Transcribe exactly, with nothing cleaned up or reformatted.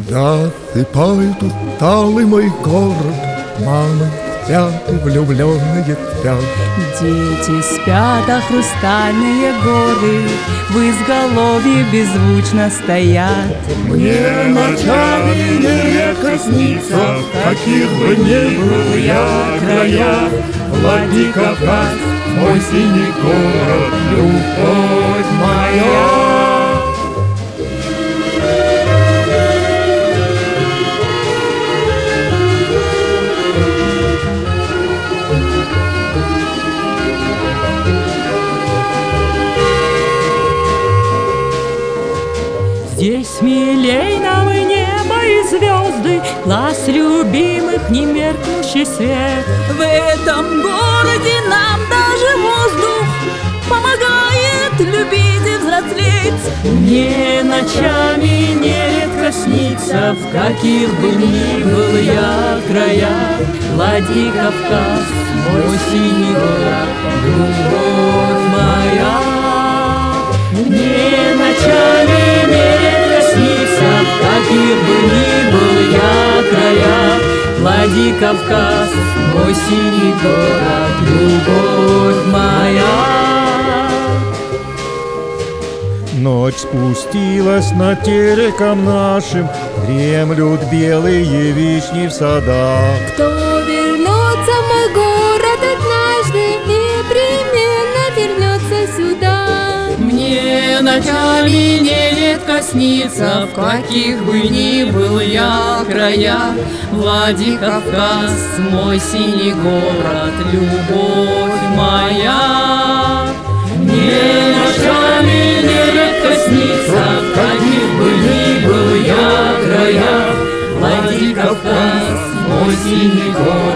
Засыпает усталый мой город, мамы спят и влюбленные спят. Дети спят, а хрустальные горы в изголовье беззвучно стоят. Мне ночами нередко снится, каких бы ни был я краях, Владикавказ, мой синий город, любовь моя. Здесь милей нам и небо, и звезды, глаз любимых, немеркнущий свет. В этом городе нам даже воздух помогает любить и взрослеть. Мне ночами нередко снится, в каких бы ни был я краях, Владикавказ, мой синий город, любовь моя. Мне ночами нередко снится, в каких бы ни был я краях, Владикавказ, мой синий город, любовь моя. Ночь спустилась над тереком нашим, дремлют белые вишни в садах. Кто вернется в мой город однажды, непременно вернется сюда. Мне ночами нередко снится, в каких бы ни был я краях, Владикавказ, мой синий город, любовь моя. Мне ночами нередко снится, в каких бы ни был я краях, Владикавказ, мой синий город.